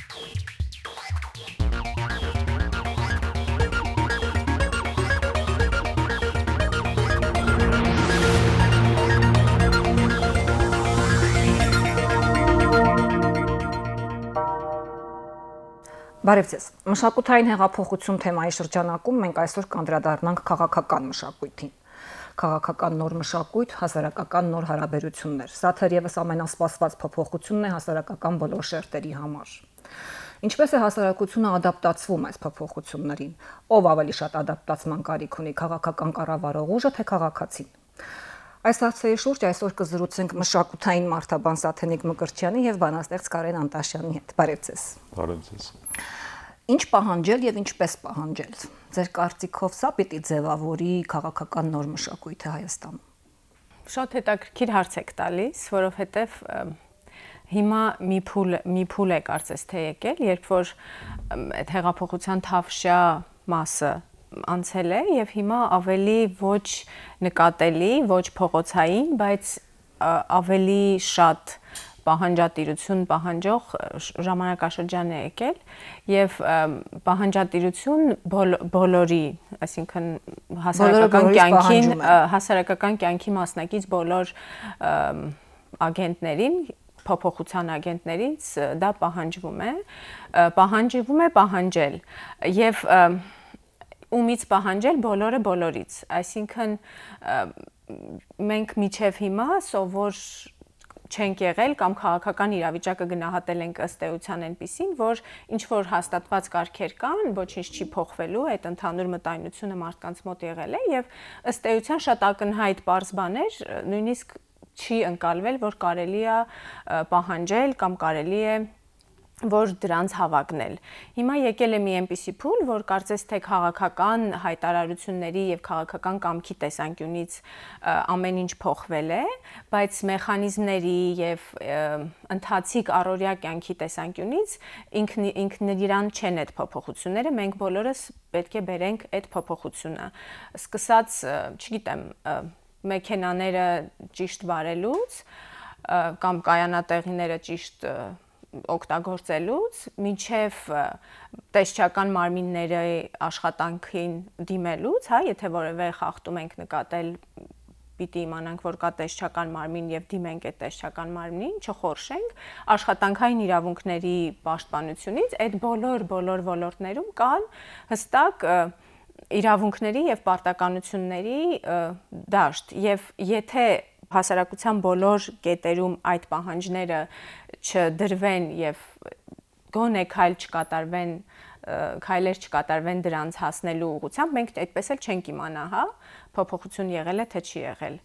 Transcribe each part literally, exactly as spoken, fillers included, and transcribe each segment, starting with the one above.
Բարև ձեզ։ Մշակութային հեղափոխություն թեմայի շրջանակում մենք այսօր կանդրադառնանք քաղաքական մշակույթին։ Քաղաքական նոր մշակույթ, հասարակական նոր հարաբերություններ։ Սա թերևս ամենասպասված փոփոխությունն է հասարակական բոլոր շերտերի համար։ Ինչպես է հասարակությունը ադապտացվում այս փոփոխություններին։ Ով ավելի շատ ադապտացման կարիք ունի՝ քաղաքական կառավարող ուժը, թե քաղաքացին։ Այս հարցերի շուրջ այսօր կզրուցենք մշակութային մարդաբան Սաթենիկ Մկրտչյանի եւ բանաստեղծ Կարեն Անտաշյանի հետ։ Բարև ձեզ։ Բարև ձեզ։ Ինչ պահանջել եւ ինչպես պահանջել։ Ձեր կարծիքով սա պիտի ձևավորի քաղաքական նոր մշակույթը Հայաստանում։ Շատ հետաքրքիր հարց եք տալիս, որովհետեւ հիմա մի փուլ մի փուլ է կարծես թե եկել, երբ որ այդ հեղափոխության թավշյա մասը անցել է եւ հիմա ավելի ոչ նկատելի, ոչ փողոցային, բայց ավելի շատ պահանջատիրություն պահանջող ժամանակաշրջան է եկել եւ պահանջատիրություն բոլորի, այսինքն հասարակական կյանքին, հասարակական կյանքի մասնակից բոլոր ագենտներին, փոփոխության ագենտներից դա պահանջվում է, պահանջվում է պահանջել եւ ումից պահանջել բոլորը բոլորից, այսինքն մենք միջև հիմա սովոր չենք եղել կամ քաղաքական իրավիճակը գնահատել ենք ըստ էության այնպիսին, որ ինչ որ հաստատված կարգեր կան, ոչինչ չի փոխվելու, այդ ընդհանուր մտայնությունը մարդկանց մոտ եղել է եւ ըստ էության շատ ակնհայտ պարզ բաներ նույնիսկ չի ընկալվել, որ կարելի է պահանջել կամ կարելի է որ դրանց հավակնել։ Հիմա եկել է մի այնպիսի փուլ, որ կարծես թե քաղաքական հայտարարությունների եւ քաղաքական կամքի տեսանկյունից ամեն ինչ փոխվել է, բայց մեխանիզմների եւ ընթացիկ առօրյա կյանքի տեսանկյունից ինքն ինքնիրան չեն այդ փոփոխությունները, մենք բոլորս պետք է բերենք այդ փոփոխությունը։ Սկսած, չգիտեմ, մեքենաները ճիշտ վարելուց կամ կայանատեղիները ճիշտ օգտագործելուց մինչև տեսչական մարմինների աշխատանքին դիմելուց, հա, եթե որևէ խախտում ենք նկատել, պիտի իմանանք, որ կա տեսչական մարմին եւ դիմենք այդ տեսչական մարմնին, չխորշենք, աշխատանքային իրավունքների պաշտպանությունից այդ բոլոր բոլոր ոլորտներում կան հստակ իրավունքների եւ պարտականությունների դաշտ եւ եթե հասարակության բոլոր կետերում այդ պահանջները չդրվեն եւ գոնե քայլ չկատարվեն, քայլեր չկատարվեն դրանց հասնելու ուղղությամբ, մենք այդպես էլ չենք իմանա, հա, փոփոխություն եղել է թե չի եղել։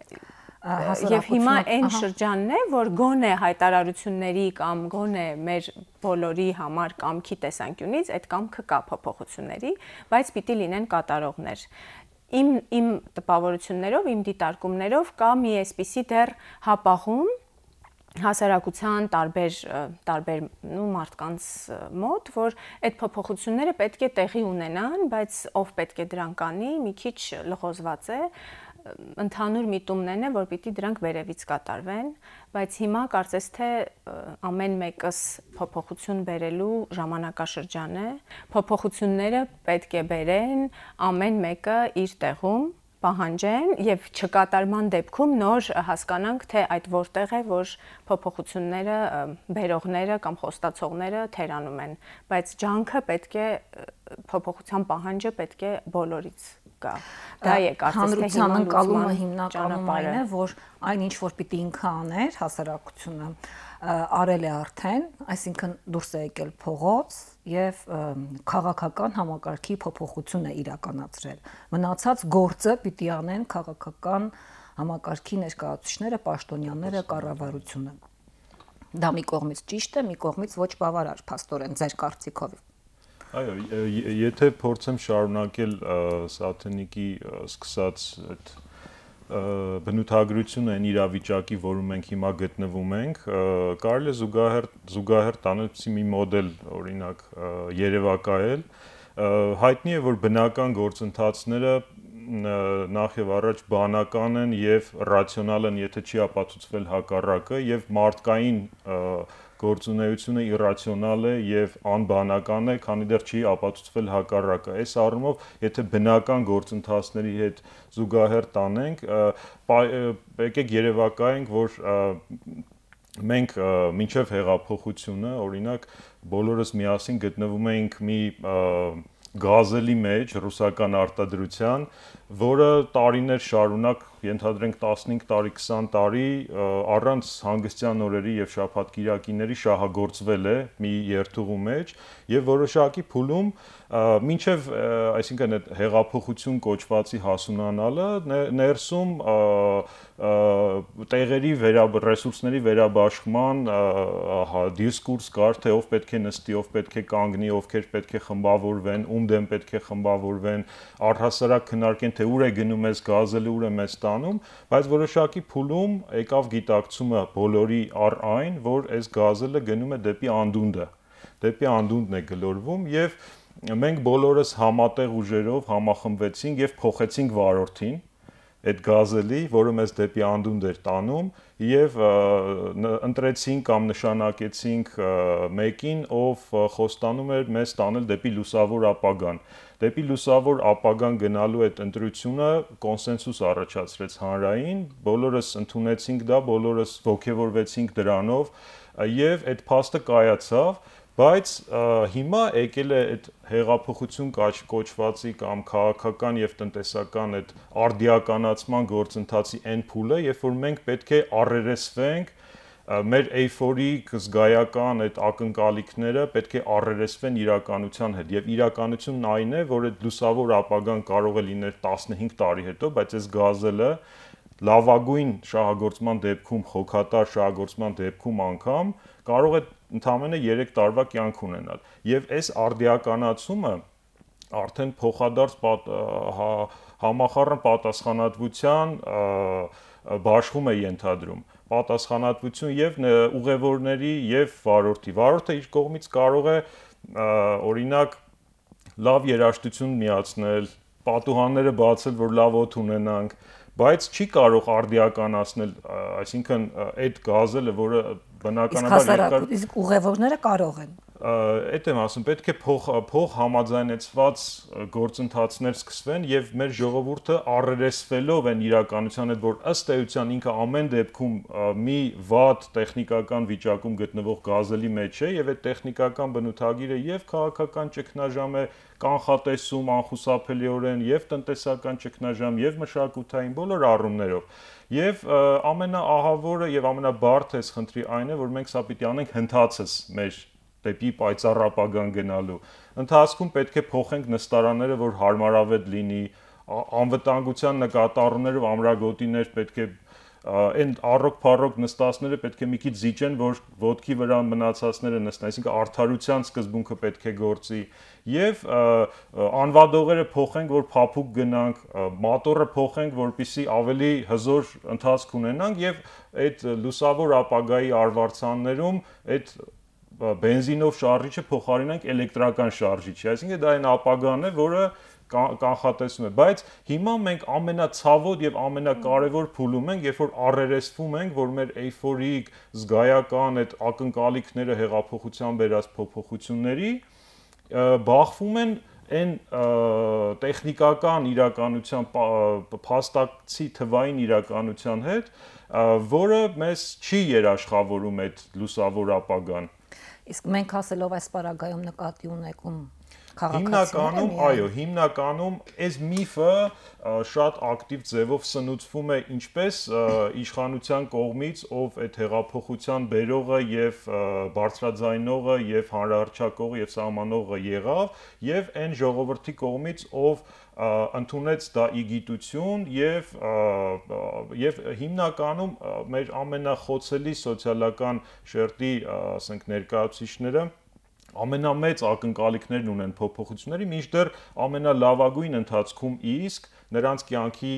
Եվ հիմա այն շրջանն է, որ գոնե հայտարարությունների կամ գոնե մեր բոլորի համար կամքի տեսանկյունից այդ կամքը կա փոփոխությունների, բայց պիտի լինեն կատարողներ։ Իմ իմ տպավորություններով, իմ դիտարկումներով կա մի այսպիսի դեռ հապաղում հասարակության տարբեր տարբեր նու մարդկանց մոտ, որ այդ փոփոխությունները պետք է տեղի ունենան, բայց ով պետք է դրանք անի, մի քիչ լղոզված է, ընդհանուր միտումն է, որ պիտի դրանք վերևից կատարվեն, բայց հիմա կարծես թե ամեն մեկս փոփոխություն բերելու ժամանակաշրջան է, փոփոխությունները պետք է բերեն ամեն մեկը իր տեղում, պահանջեն եւ չկատարման դեպքում նոր հասկանանք, թե այդ որտեղ է, որ փոփոխությունները բերողները կամ խոստացողները թերանում են, բայց ջանքը պետք է փոփոխության պահանջը պետք է բոլորից կա։ Դա է կարծես թե հիմա ընկալումը հիմնականում այն է, որ այն ինչ որ պիտի ինքը աներ հասարակությունը արել է արդեն, այսինքն դուրս է եկել փողոց եւ քաղաքական համակարգի փոփոխություն է իրականացրել։ Մնացած գործը պիտի անեն քաղաքական համակարգի ներկայացուցիչները, պաշտոնյաները, կառավարությունը։ Դա մի կողմից ճիշտ է, մի կողմից ոչ բավարար, փաստորեն ձեր կարծիքով։ Այո, եթե փորձեմ շարունակել Սաթենիկի սկսած այդ բնութագրությունը այն իրավիճակի, որում մենք հիմա գտնվում ենք, կարելի է զուգահեռ զուգահեռ տանել մի մոդել, օրինակ, երևակայել, հայտնի է, որ բնական գործընթացները նախ եւ առաջ բանական են եւ ռացիոնալ են, եթե չի ապացուցվել հակառակը, եւ մարդկային գործունեությունը իրացիոնալ է եւ անբանական է, քանի դեռ չի ապացուցվել հակառակը։ Այս առումով, եթե բնական գործընթացների հետ զուգահեռ տանենք, եկեք երևակայենք, որ մենք մինչև հեղափոխությունը, օրինակ, բոլորս միասին գտնվում էինք մի գազելի մեջ ռուսական արտադրության, որը տարիներ շարունակ, ենթադրենք տասնհինգ տարի, քսան տարի առանց հանգստյան օրերի եւ շաբաթ-կիրակիների շահագործվել է մի երթուղու մեջ եւ որոշակի փուլում մինչեւ այսինքն այդ հեղափոխություն կոչվածի հասունանալը ներսում տեղերի ռեսուրսների վերաբաշխման դիսկուրս կար, թե ով պետք է նստի, ով պետք է կանգնի, ովքեր պետք է խմբավորվեն, ում դեմ պետք է խմբավորվեն, առհասարակ քննարկեն, թե ուր է գնում այս գազելը, ուր է մեզ տանում, բայց որոշակի փուլում եկավ գիտակցումը բոլորի առ այն, որ այս գազելը գնում է դեպի անդունդը, դեպի անդունդն է գլորվում եւ մենք բոլորս համատեղ ուժերով համախմբվեցինք եւ փոխեցինք վարորդին այդ գազելի, որը մեզ դեպի անդունդ էր տանում եւ ընտրեցինք կամ նշանակեցինք մեկին, ով խոստանում էր մեզ տանել դեպի լուսավոր ապագան։ Դեպի լուսավոր ապագան գնալու այդ ընտրությունը կոնսենսուս առաջացրեց հանրային, բոլորս ընդունեցինք դա, բոլորս ողջևորվեցինք դրանով եւ այդ փաստը կայացավ, բայց հիմա եկել է այդ հեղափոխություն կոչվածի կամ քաղաքական եւ տնտեսական այդ արդիականացման գործընթացի այն փուլը, երբ որ մենք պետք է առերեսվենք մեր էյֆորիկ զգայական այդ ակնկալիքները պետք է առերեսվեն իրականության հետ եւ իրականությունն այն է, որ այդ լուսավոր ապագան կարող է լինել տասնհինգ տարի հետո, բայց այս գազելը լավագույն շահագործման դեպքում, խոքատար շահագործման դեպքում անգամ կարող է ընդամենը երեք տարվա կյանք ունենալ եւ այս արդիականացումը արդեն փոխադարձ համախառն պատասխանատվության բաշխում է ենթադրում պատասխանատվություն եւ ուղևորների եւ վարորդի վարորդը իր կողմից կարող է օրինակ լավ երաժշտություն միացնել պատուհանները բացել որ լավ օդ ունենանք բայց չի կարող արդիականացնել այսինքն այդ գազելը որը բնականաբար իսկ ուղևորները կարող են Այդ եմ ասում, պետք է փող փող համաձայնեցված գործընթացներ սկսվեն եւ մեր ժողովուրդը առերեսվելով են իրականության հետ, որ ըստ էության ինքը ամեն դեպքում մի վատ տեխնիկական վիճակում գտնվող գազելի մեջ է եւ այդ տեխնիկական բնութագիրը եւ քաղաքական ճգնաժամ է կանխատեսում անխուսափելիորեն եւ տնտեսական ճգնաժամ եւ մշակութային բոլոր առումներով Եվ ամենաահավորը եւ ամենաբարդ էս խնդրի այն է, որ մենք սա պիտի անենք հնդածս մեր դեպի պայծառ ապագան գնալու։ Ընթացքում պետք է փոխենք նստարանները, որ հարմարավետ լինի, անվտանգության նկատառումներով ամրագոտիներ պետք է այն առոք-փառոք նստածները պետք է մի քիչ զիջեն, որ ոտքի վրա մնացածները նստեն, այսինքն արդարության սկզբունքը պետք է գործի եւ անվադողերը փոխենք, որ փափուկ գնանք, մոտորը փոխենք, որպեսզի ավելի հզոր ընթացք ունենանք եւ այդ լուսավոր ապագայի արվարձաններում այդ բենզինով շարժիչը փոխարինենք էլեկտրական շարժիչի, այսինքն դա այն ապագան է, որը կանխատեսում է, բայց հիմա մենք ամենացավոտ եւ ամենակարևոր փուլում ենք, երբ որ առերեսվում ենք, որ մեր էյֆորիկ, զգայական այդ ակնկալիքները հեղափոխության բերած փոփոխությունների բախվում են այն տեխնիկական իրականության փաստացի թվային իրականության հետ, որը մեզ չի երաշխավորում այդ լուսավոր ապագան Իսկ մենք ասելով այս պարագայում նկատի ունեկում Հիմնականում, այո, հիմնականում այս միֆը շատ ակտիվ ձևով սնուցվում է ինչպես իշխանության կողմից, ով այդ հեղափոխության բերողը եւ բարձրաձայնողը եւ հանրահռչակողը եւ սահմանողը եղավ, եւ այն ժողովրդի կողմից, ով ընդունեց դա իգիտություն եւ եւ հիմնականում մեր ամենախոցելի սոցիալական շերտի, ասենք, ներկայացուցիչները ամենամեծ ակնկալիքներն ունեն փոփոխությունների, մինչդեռ ամենալավագույն ընթացքում իսկ նրանց կյանքի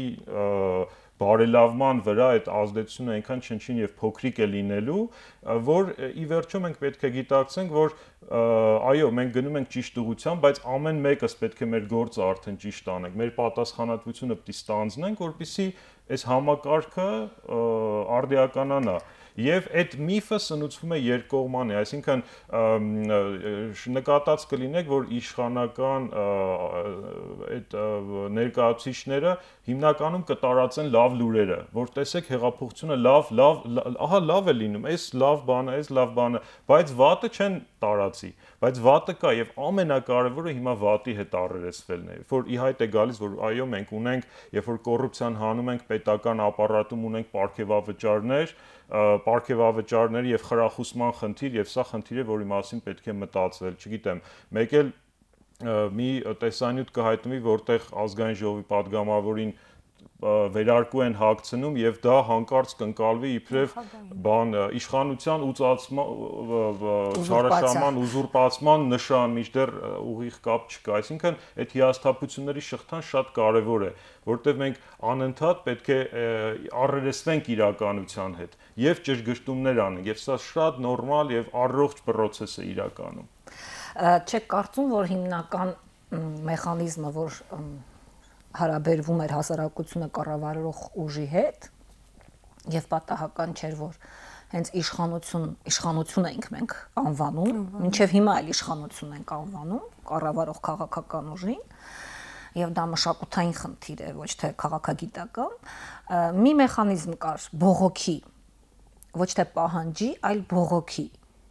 բարելավման վրա այդ ազդեցությունը այնքան չնչին եւ փոքրիկ է լինելու, որ ի վերջո մենք պետք է գիտակցենք, որ այո, մենք գնում ենք ճիշտ ուղղությամբ, բայց ամեն մեկս պետք է մեր գործը արդեն ճիշտ անենք, մեր պատասխանատվությունը պետք է ստանձնենք, որպեսզի այս համակարգը արդիականանա եւ այդ միֆը սնուցվում է երկկողմանի, այսինքն նկատած կլինեք, որ իշխանական այդ ներկայացուցիչները հիմնականում կտարածեն լավ լուրերը, որ տեսեք հեղափոխությունը լավ, լավ, ահա լավ է լինում, այս լավ բանը, այս լավ բանը, բայց վատը չեն տարածի, բայց վատը կա եւ ամենակարևորը հիմա վատի հետ առերեսվելն է, որ ի հայտ է գալիս, որ այո, մենք ունենք, երբ որ կոռուպցիան հանում ենք պետական ապարատում ունենք պարգևավճարներ, պարգևավճարների եւ խրախուսման խնդիր եւ սա խնդիր է, որի մասին պետք է մտածվել, չգիտեմ, մեկ էլ մի տեսանյութ կհայտնվի, որտեղ ազգային ժողովի падգամավորին վերարկու են հագցնում եւ դա հանկարծ կընկալվի իբրև բան իշխանության ուծացման ցարաշահման ուզուրպացման նշան, մինչդեռ ուղիղ կապ չկա, այսինքն այդ հիասթափությունների շղթան շատ կարեւոր է, որտեղ մենք անընդհատ պետք է առերեսվենք իրականության հետ եւ ճշգրտումներ անենք եւ սա շատ նորմալ եւ առողջ process է իրականում։ Չեք կարծում, որ հիմնական մեխանիզմը, որ հարաբերվում էր հասարակությունը կառավարող ուժի հետ եւ պատահական չէր, որ հենց իշխանություն իշխանություն ենք մենք անվանում, մինչեւ հիմա էլ իշխանություն ենք անվանում կառավարող քաղաքական ուժին եւ դա մշակութային խնդիր է, ոչ թե քաղաքագիտական, մի մեխանիզմ կար բողոքի, ոչ թե պահանջի, այլ բողոքի։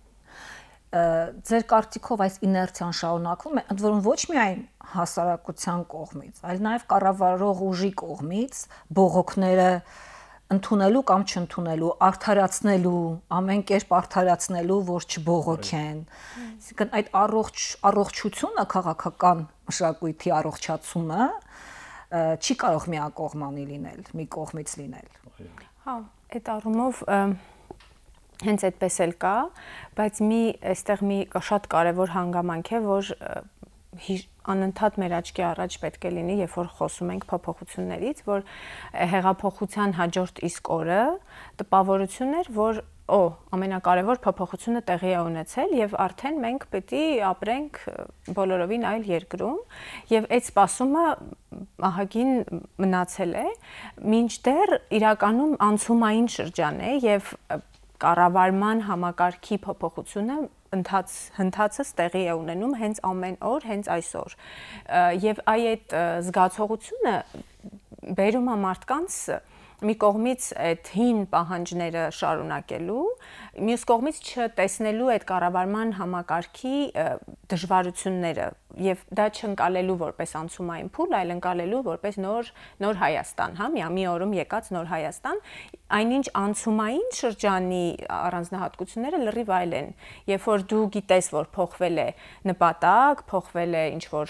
Ձեր կարծիքով այս իներցիան շարունակվում է, ընդ որում ոչ միայն հասարակության կողմից, այլ նաև կառավարող ուժի կողմից բողոքները ընդունելու կամ չընդունելու, արդարացնելու, ամեն կերպ արդարացնելու, որ չբողոքեն։ Այսինքն այդ առողջ առողջությունը քաղաքական մշակույթի առողջացումը չի կարող միակողմանի լինել, մի կողմից լինել։ Հա, այդ առումով հենց այդպես էլ կա, բայց մի այստեղ մի շատ կարևոր հանգամանք է, որ անընդհատ մեր աչքի առաջ պետք է լինի, երբ որ խոսում ենք փոփոխություններից, որ հեղափոխության հաջորդ իսկ օրը տպավորություն էր, որ օ, ամենակարևոր փոփոխությունը տեղի է ունեցել եւ արդեն մենք պետք է ապրենք բոլորովին այլ երկրում եւ այդ սպասումը ահագին մնացել է, մինչդեռ իրականում անցումային շրջան է եւ կառավարման համակարգի փոփոխությունը ընթաց հնդածս տեղի է ունենում հենց ամեն օր, հենց այսօր։ Եվ այդ զգացողությունը բերում է մարդկանց մի կողմից այդ հին պահանջները շարունակելու, մյուս կողմից չտեսնելու այդ կառավարման համակարգի դժվարությունները եւ դա չընկալելու որպես անցումային փուլ, այլ ընկալելու որպես նոր նոր Հայաստան, հա, մի օրում եկած նոր Հայաստան, այնինչ անցումային շրջանի առանձնահատկությունները լրիվ այլ են, երբ որ դու գիտես, որ փոխվել է նպատակ, փոխվել է ինչ որ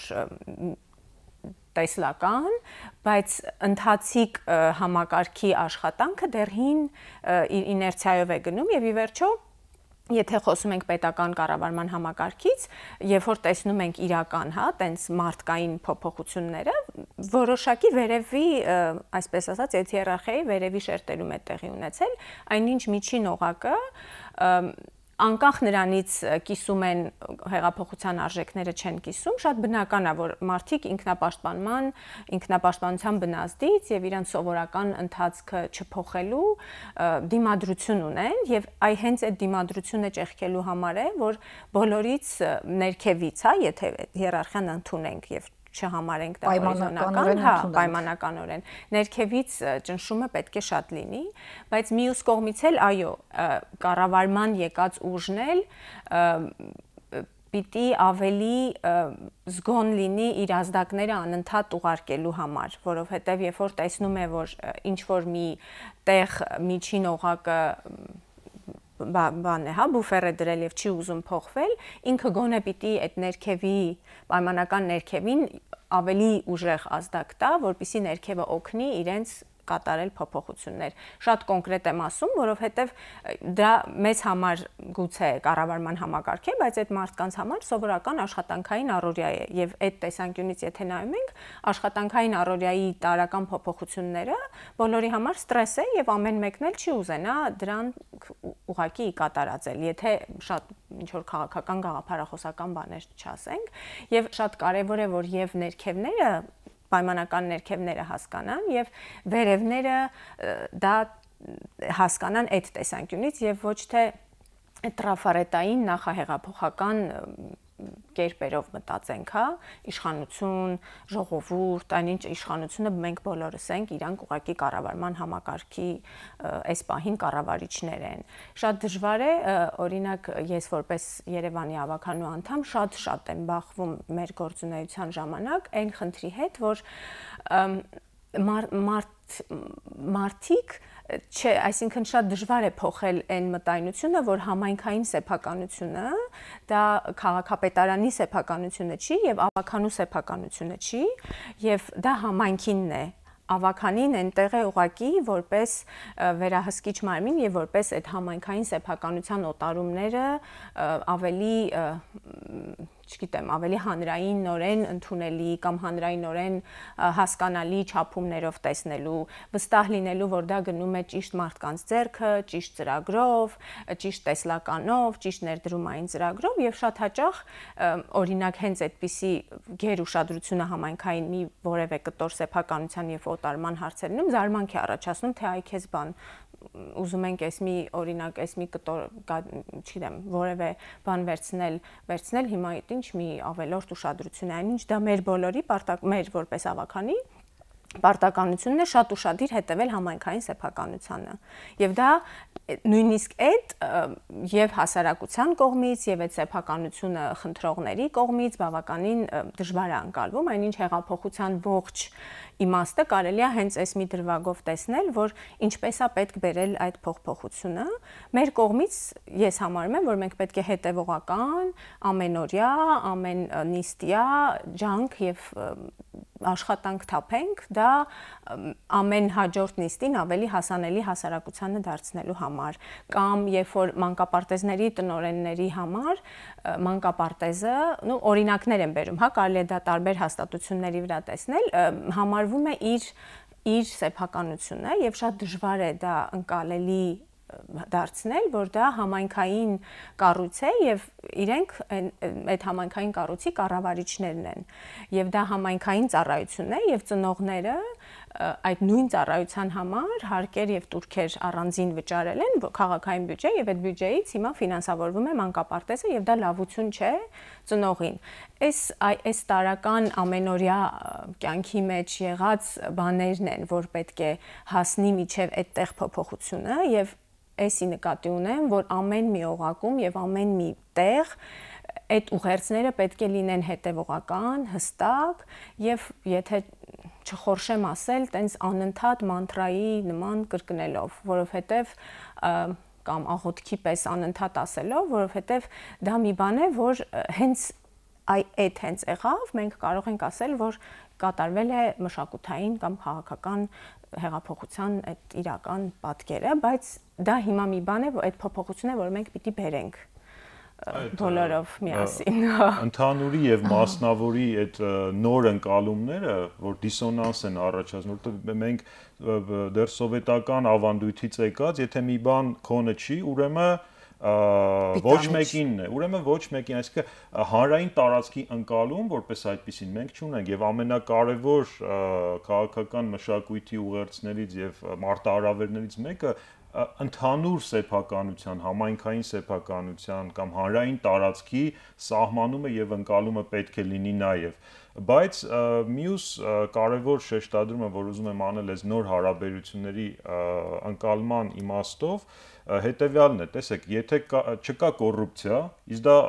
տեսլական, բայց ընթացիկ համակարգի աշխատանքը դեռ հին իներցիայով է գնում եւ ի վերջո եթե խոսում ենք պետական կառավարման համակարգից, երբ որ տեսնում ենք իրական, հա, տենց մարդկային փոփոխությունները, որոշակի վերևի, այսպես ասած, այդ հիերարխիայի վերևի շերտերում է տեղի ունեցել, այնինչ միջին օղակը անկախ նրանից կիսում են հեղափոխության արժեքները չեն կիսում, շատ բնական է, որ մարդիկ ինքնապաշտպանման, ինքնապաշտպանության բնազդից եւ իրենց սովորական ընթացքը չփոխելու դիմադրություն ունեն եւ այ հենց այդ դիմադրությունը ճեղքելու համար է, որ բոլորից ներքևից, հա, եթե հիերարխիան ընդունենք եւ չհամարենք դա հորիզոնական, հա, պայմանականորեն ներքևից ճնշումը պետք է շատ լինի, բայց մյուս կողմից էլ այո, կառավարման եկած ուժն էլ պիտի ավելի զգոն լինի իր ազդակները անընդհատ ուղարկելու համար, որովհետև երբ որ տեսնում է, որ ինչ որ մի տեղ միջին օղակը բան է, հա, բուֆեր է դրել եւ չի ուզում փոխվել, ինքը գոնե պիտի այդ ներքևի պայմանական ներքևին ավելի ուժեղ ազդակ տա, որպեսզի ներքևը օգնի իրենց կատարել փոփոխություններ։ Շատ կոնկրետ եմ ասում, որովհետև դա մեծ համար գուցե կառավարման համակարգ է, բայց այդ մարդկանց համար սովորական աշխատանքային առօրյա է եւ այդ տեսանկյունից եթե նայում ենք, աշխատանքային առօրյայի տարրական փոփոխությունները բոլորի համար ստրես է եւ ամեն մեկն էլ չի ուզենա դրան ուղակի կատարածել, եթե շատ ինչ որ քաղաքական գաղափարախոսական բաներ չասենք, եւ շատ կարեւոր է, որ եւ ներքևները պայմանական ներքևները հասկանան եւ վերևները դա հասկանան այդ տեսանկյունից եւ ոչ թե տրաֆարետային նախահեղափոխական կերպերով մտածենք, հա, իշխանություն, ժողովուրդ, այնինչ իշխանությունը մենք բոլորս ենք, իրանք ուղղակի կառավարման համակարգի այս պահին կառավարիչներ են։ Շատ դժվար է, օրինակ, ես որպես Երևանի ավականու անդամ շատ-շատ եմ բախվում մեր գործունեության ժամանակ այն խնդրի հետ, որ մարդ մարդիկ չէ, այսինքն շատ դժվար է փոխել այն մտայնությունը, որ համայնքային սեփականությունը դա քաղաքապետարանի սեփականությունը չի եւ ավականու սեփականությունը չի եւ դա համայնքինն է։ Ավականին այնտեղ է ուղակի որպես վերահսկիչ մարմին եւ որպես այդ համայնքային սեփականության օտարումները ավելի չգիտեմ, ավելի հանրայինորեն ընդունելի կամ հանրայինորեն հասկանալի չափումներով տեսնելու, վստահ լինելու, որ դա գնում է ճիշտ մարդկանց ձեռքը, ճիշտ ծրագրով, ճիշտ տեսլականով, ճիշտ ներդրումային ծրագրով եւ շատ հաճախ օրինակ հենց այդպիսի գեր ուշադրությունը համայնքային մի որևէ կտոր սեփականության եւ օտարման հարցերին զարմանք է առաջացնում, թե այ քեզ բան ուզում ենք այս մի օրինակ այս մի կտոր, չգիտեմ, որևէ բան վերցնել, վերցնել հիմա այդ ինչ մի ավելորդ ուշադրություն է, այնինչ դա մեր բոլորի մեր որպես ավականի պարտականությունն է շատ ուշադիր հետևել համայնքային սեփականությանը։ Եվ դա նույնիսկ այդ եւ հասարակության կողմից եւ այդ սեփականությունը խնդրողների կողմից բավականին դժվար է անցալվում, այնինչ հեղափոխության ողջ իմաստը կարելի է հենց այս մի դրվագով տեսնել, որ ինչպես է պետք բերել այդ փոփոխությունը։ Մեր կողմից ես համարում եմ, որ մենք պետք է հետևողական, ամենօրյա, ամեն նիստյա ջանք եւ աշխատանք թափենք, դա ամեն հաջորդ նիստին ավելի հասանելի հասարակությանը դարձնելու համար, կամ երբ որ մանկապարտեզների տնօրենների համար մանկապարտեզը, նո օրինակներ եմ բերում, հա, կարելի է դա տարբեր հաստատությունների վրա տեսնել, համարվում է իր իր սեփականությունը եւ շատ դժվար է դա ընկալելի դարձնել, որ դա համայնքային կառույց է եւ իրենք այդ համայնքային կառույցի կառավարիչներն են եւ դա համայնքային ծառայություն է եւ ծնողները այդ նույն ծառայության համար հարկեր եւ տուրքեր առանձին վճարել են քաղաքային բյուջե եւ այդ բյուջեից հիմա ֆինանսավորվում է մանկապարտեզը եւ դա լավություն չէ ծնողին։ Այս այս տարական ամենօրյա կյանքի մեջ եղած բաներն են, որ պետք է հասնի միջև այդտեղ փոփոխությունը եւ Էսի նկատի ունեմ, որ ամեն մի օղակում եւ ամեն մի տեղ այդ ուղերձները պետք է լինեն հետևողական, հստակ եւ եթե չխորշեմ ասել, տենց անընդհատ մանտրայի նման կրկնելով, որովհետեւ կամ աղոթքի պես անընդհատ ասելով, որովհետեւ դա մի բան է, որ հենց այդ հենց եղավ, մենք կարող ենք ասել, որ կատարվել է մշակութային կամ քաղաքական հեղափոխության այդ իրական պատկերը, բայց դա հիմա մի բան է, որ այդ փոփոխությունը, որ մենք պիտի բերենք բոլորով միասին։ Ընդհանուրի եւ մասնավորի այդ նոր ընկալումները, որ դիսոնանս են առաջացնում, որովհետեւ մենք դեռ սովետական ավանդույթից եկած, եթե մի բան քոնը չի, ուրեմն ոչ մեկինն է, ուրեմն ոչ մեկին, այսինքն հանրային տարածքի ընկալում, որպես այդպեսին մենք չունենք եւ ամենակարևոր քաղաքական մշակույթի ուղերձներից եւ մարտահրավերներից մեկը ընդհանուր սեփականության, համայնքային սեփականության կամ հանրային տարածքի սահմանումը եւ ընկալումը պետք է լինի նաեւ, բայց մյուս կարևոր շեշտադրումը, որ ուզում եմ անել այս նոր հարաբերությունների ընկալման իմաստով, հետեւյալն է, տեսեք, եթե չկա կոռուպցիա, իսկ դա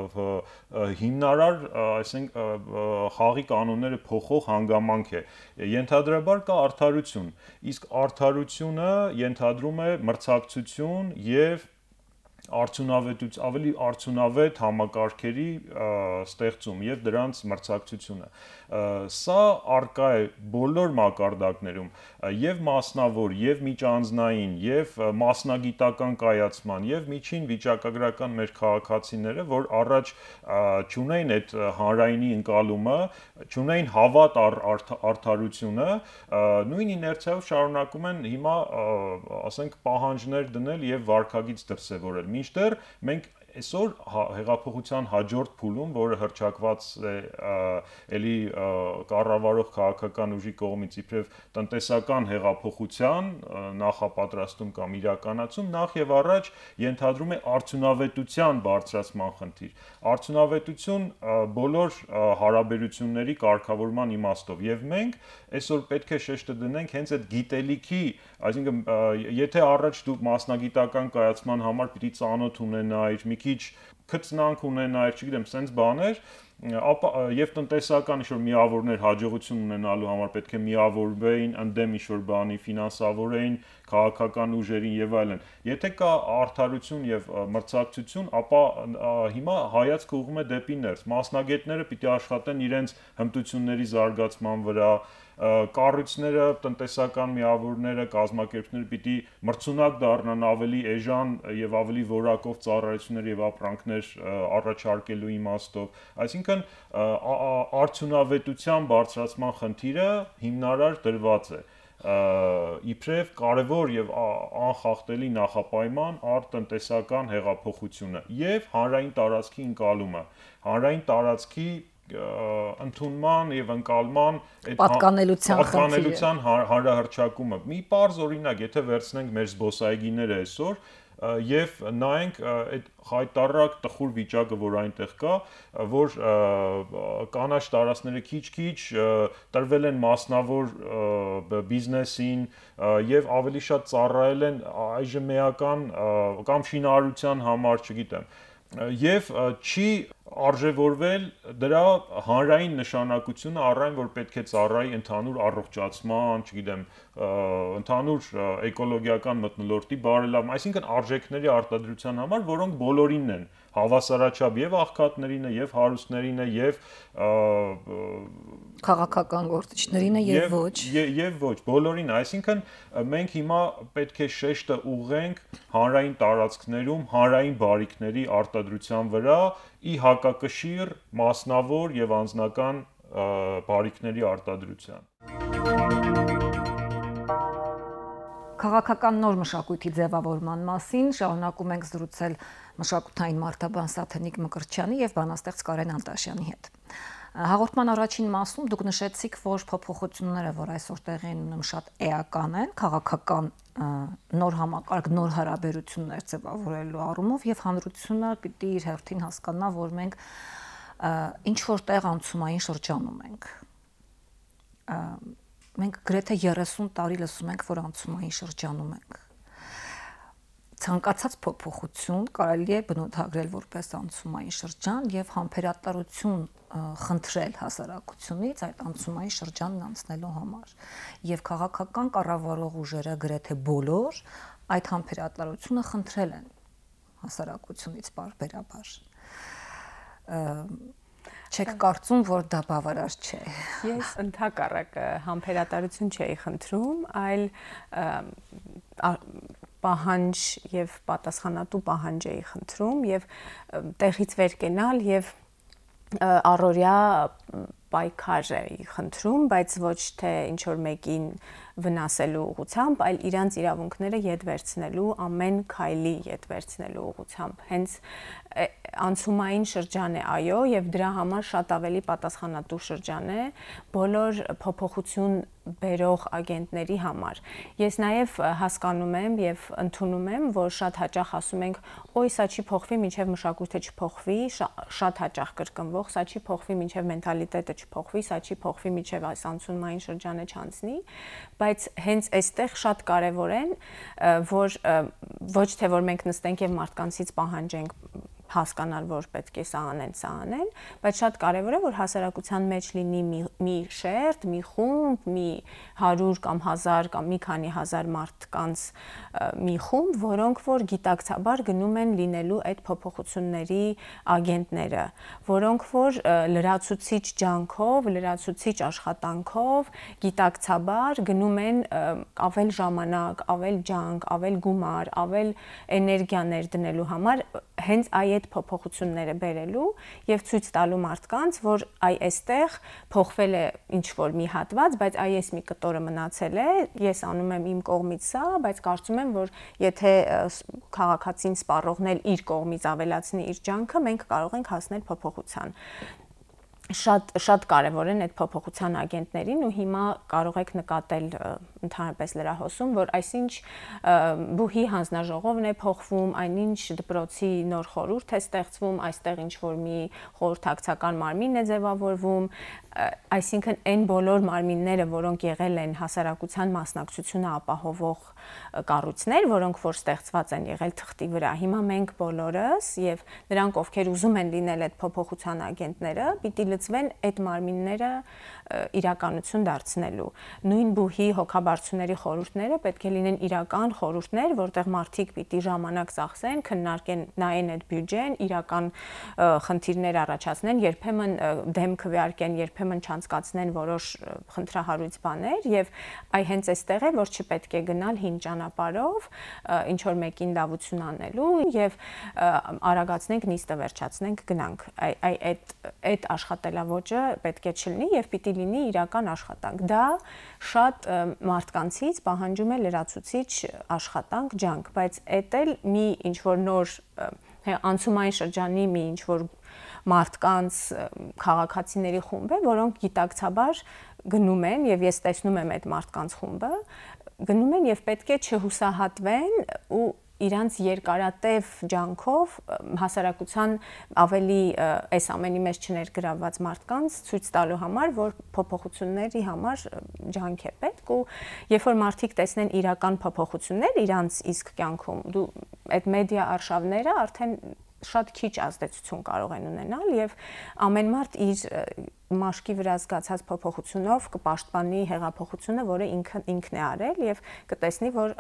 հիմնարար, այսինքն խաղի կանոնները փոխող հանգամանք է, ենթադրաբար կա արդարություն, իսկ արդարությունը ենթադրում է մրցակցություն եւ արդյունավետություն, ավելի արդյունավետ համակարգերի ստեղծում եւ դրանց մրցակցությունը։ Սա արկա է բոլոր մակարդակներում, եւ մասնավոր, եւ միջանձնային, եւ մասնագիտական կայացման, եւ միջին վիճակագրական մեր քաղաքացիները, որ առաջ չունեն այդ հանրայինի ընկալումը, չունեն հավատ արդարությունը, նույն իներցիայով շարունակում են հիմա, ասենք, պահանջներ դնել եւ վարկագիծ դրսեւորել։ Մինչդեռ մենք այսօր հեղափոխության հաջորդ փուլում, որը հռչակված է էլի կառավարող քաղաքական ուժի կողմից իբրև տնտեսական հեղափոխության նախապատրաստում կամ իրականացում, նախ եւ առաջ ենթադրում է արդյունավետության բարձրացման խնդիր։ Արդյունավետություն բոլոր հարաբերությունների կարգավորման իմաստով եւ մենք այսօր պետք է շեշտը դնենք հենց այդ գիտելիքի, այսինքն եթե առաջ դու մասնագիտական կայացման համար պիտի ծանոթ ունենայիր, մի քիչ քծնանք ունենայիր, չգիտեմ, sense բաներ, ապա եւ տնտեսական ինչ-որ միավորներ հաջողություն ունենալու համար պետք է միավորվեին ընդդեմ ինչ-որ բանի, ֆինանսավորեին քաղաքական ուժերին եւ այլն։ Եթե կա արդարություն եւ մրցակցություն, ապա հիմա հայացքը ուղղում է դեպի ներս։ Մասնագետները պիտի աշխատեն իրենց հմտությունների զարգացման վրա, կառույցները, տնտեսական միավորները, կազմակերպությունները պիտի մրցունակ դառնան ավելի էժան եւ ավելի որակով ծառայություններ եւ ապրանքներ առաջարկելու իմաստով։ Այսինքն արդյունավետության բարձրացման խնդիրը հիմնարար դրված է իբրև կարևոր եւ անխախտելի նախապայման արտտնտեսական հեղափոխությունը եւ հանրային տարածքի ընկալումը, հանրային տարածքի ընդունման եւ ընկալման պատկանելության պատկանելության հանրահռչակումը։ Մի պարզ օրինակ, եթե վերցնենք մեր զբոսայգիները այսօր եւ նայենք այդ խայտառակ տխուր վիճակը, որ այնտեղ կա, որ կանաչ տարածքները քիչ-քիչ տրվել են մասնավոր բիզնեսին եւ ավելի շատ ծառայել են այժմեական կամ շինարարության համար, չգիտեմ, եւ չի արժևորվել դրա հանրային նշանակությունը առայն, որ պետք է ծառայի ընդհանուր առողջացման, չգիտեմ, ընդհանուր էկոլոգիական մթնոլորտի բարելավման, այսինքն արժեքների արտադրության համար, որոնք բոլորինն են, հավասարաչափ եւ աղքատներինը, եւ հարուստներինը, եւ քաղաքական գործիչներինը եւ ոչ եւ ոչ բոլորին, այսինքն մենք հիմա պետք է շեշտը ուղղենք հանրային տարածքներում հանրային բարիքների արտադրության վրա ի հակակշիռ մասնավոր եւ անձնական բարիքների արտադրության։ Քաղաքական նոր մշակույթի ձևավորման մասին շարունակում ենք զրուցել մշակութային մարդաբան Սաթենիկ Մկրտչյանի եւ բանաստեղծ Կարեն Անտաշյանի հետ։ Հաղորդման առաջին մասում դուք նշեցիք, որ փոփոխությունները, որ այսօր տեղի են ունենում, շատ էական են, քաղաքական նոր համակարգ, նոր հարաբերություններ ձևավորելու առումով եւ հանրությունը պիտի իր հերթին հասկանա, որ մենք ինչ որտեղ անցումային շրջանում ենք։ Մենք գրեթե երեսուն տարի լսում ենք, որ անցումային շրջանում ենք։ Ցանկացած փոփոխություն կարելի է բնութագրել որպես անցումային շրջան եւ համբերատարություն խնդրել հասարակությունից այդ անցումային շրջանն անցնելու համար։ Եվ քաղաքական կառավարող ուժերը գրեթե բոլոր այդ համբերատարությունը խնդրել են հասարակությունից բարբերաբար։ Չեք կարծում, որ դա բավարար չէ։ Ես ընդհակառակը համբերատարություն չէի խնդրում, այլ պահանջ եւ պատասխանատու պահանջ էի խնդրում եւ տեղից վեր կենալ եւ առօրյա պայքար էի խնդրում, բայց ոչ թե ինչ որ մեկին վնասելու ուղղությամբ, այլ իրանց իրավունքները յետ վերցնելու, ամեն քայլի յետ վերցնելու ուղղությամբ։ Հենց անցումային շրջան է, այո, եւ դրա համար շատ ավելի պատասխանատու շրջան է բոլոր փոփոխություն բերող ագենտների համար։ Ես նաեւ հասկանում եմ եւ ընդունում եմ, որ շատ հաճախ ասում ենք, «Ոյ, սա չի փոխվի, մինչեւ մշակույթը չփոխվի», շատ հաճախ կրկնվող, «Սա չի փոխվի, մինչեւ մենթալիտետը չփոխվի», «Սա չի փոխվի, մինչեւ այս անցումային շրջանը չանցնի», բայց հենց այստեղ շատ կարեւոր են, որ ոչ թե որ մենք նստենք եւ մարդկանցից պահանջենք հասկանալ, որ պետք է սա անեն, սա անեն, բայց շատ կարևոր է, որ հասարակության մեջ լինի մի, մի շերտ, մի խումբ, մի հարյուր կամ հազար կամ մի քանի հազար մարդկանց մի խումբ, որոնք որ գիտակցաբար գնում են լինելու այդ փոփոխությունների ագենտները, որոնք որ լրացուցիչ ջանքով, լրացուցիչ աշխատանքով, գիտակցաբար գնում են ավել ժամանակ, ավել ջանք, ավել գումար, ավել էներգիաներ դնելու համար հենց այդ այդ փոփոխությունները բերելու եւ ցույց տալու մարդկանց, որ այ այստեղ փոխվել է ինչ որ մի հատված, բայց այ այս մի կտորը մնացել է, ես անում եմ իմ կողմից սա, բայց կարծում եմ, որ եթե քաղաքացին սպառողն էլ իր կողմից ավելացնի իր ջանքը, մենք կարող ենք հասնել փոփոխության։ Շատ շատ կարևոր են այդ փոփոխության ագենտներին ու հիմա կարող եք նկատել ընդհանրապես լրահոսում, որ այսինչ բուհի հանձնաժողովն է փոխվում, այնինչ դպրոցի նոր խորհուրդ է ստեղծվում, այստեղ ինչ որ մի խորհրդակցական մարմին է ձևավորվում, այսինքն այն բոլոր մարմինները, որոնք եղել են հասարակության մասնակցությունը ապահովող կառույցներ, որոնք որ ստեղծված են եղել թղթի վրա, հիմա մենք բոլորս եւ նրանք, ովքեր ուզում են լինել այդ փոփոխության ագենտները, պիտի լծվեն այդ մարմինները իրականություն դարձնելու։ Նույն բուհի հոգաբարձուների խորհուրդները պետք է լինեն իրական խորհուրդներ, որտեղ մարդիկ պիտի ժամանակ ծախսեն, քննարկեն, նայեն այդ բյուջեն, իրական խնդիրներ առաջացնեն, երբեմն դեմ քվեարկեն, երբեմն չանցկացնեն որոշ խնդրահարույց բաներ եւ այ հենց այստեղ է, որ չպետք է գնալ հին ճանապարհով, ինչ որ մեկին լավություն անելու եւ արագացնենք նիստը վերջացնենք գնանք։ Այ այդ այդ աշխատելավոճը պետք է չլինի եւ պիտի լինի իրական աշխատանք։ Դա շատ մարդկանցից պահանջում է լրացուցիչ աշխատանք, ջանք, բայց էդ էլ մի ինչ որ նոր անցումային շրջանի մի ինչ որ մարդկանց քաղաքացիների խումբ է, որոնք գիտակցաբար գնում են եւ ես տեսնում եմ այդ մարդկանց խումբը, գնում են եւ պետք է չհուսահատվեն ու իրանց երկարատև ջանքով հասարակության ավելի այս ամենի մեջ չներգրավված մարդկանց ցույց տալու համար, որ փոփոխությունների համար ջանք է պետք ու երբ որ մարդիկ տեսնեն իրական փոփոխություններ իրանց իսկ կյանքում, դու այդ մեդիա արշավները արդեն շատ քիչ ազդեցություն կարող են ունենալ եւ ամեն մարդ իր մաշկի վրա զգացած փոփոխությունով կպաշտպանի հեղափոխությունը, որը ինքը ինքն է արել եւ կտեսնի, որ